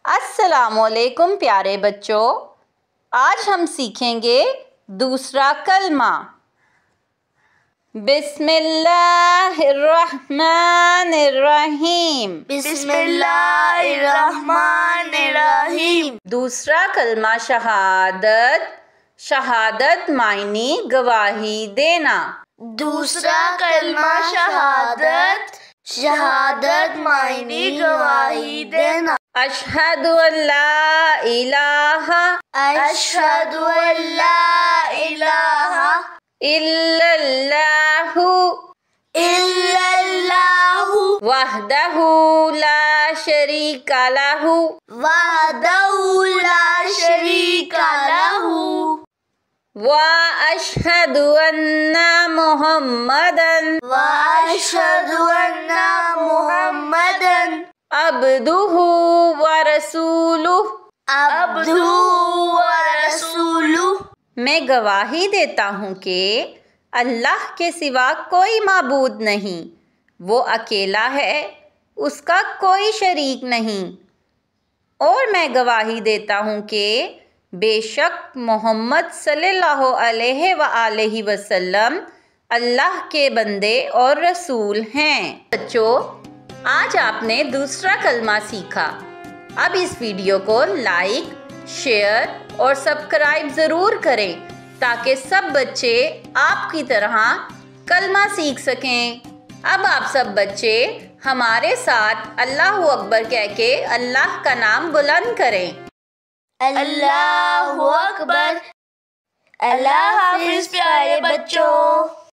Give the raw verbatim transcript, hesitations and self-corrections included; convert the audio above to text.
السلام علیکم پیارے بچوں، آج ہم سیکھیں گے دوسرا کلمہ۔ بسم اللہ الرحمن الرحیم۔ بسم اللہ الرحمن الرحیم۔ دوسرا کلمہ شہادت۔ شہادت معنی گواہی دینا۔ دوسرا کلمہ شہادت۔ شہادت معنی گواہی دینا۔ اشہد ان لا الہ اشہد ان لا الہ الا اللہ الا اللہ وحدہ لا شریک لہ وحدہ لا شریک لہ واشہد ان محمدا واشہد ان محمدا عبدہ ورسولہ عبدہ ورسولہ۔ میں گواہی دیتا ہوں کہ اللہ کے سوا کوئی معبود نہیں، وہ اکیلا ہے، اس کا کوئی شریک نہیں، اور میں گواہی دیتا ہوں کہ بے شک محمد صلی اللہ علیہ وآلہ وسلم اللہ کے بندے اور رسول ہیں۔ بچوں، آج آپ نے دوسرا کلمہ سیکھا۔ اب اس ویڈیو کو لائک، شیئر اور سبسکرائب ضرور کریں تاکہ سب بچے آپ کی طرح کلمہ سیکھ سکیں۔ اب آپ سب بچے ہمارے ساتھ اللہ اکبر کہہ کے اللہ کا نام بلند کریں۔ اللہ اکبر۔ اللہ حافظ پیارے بچوں۔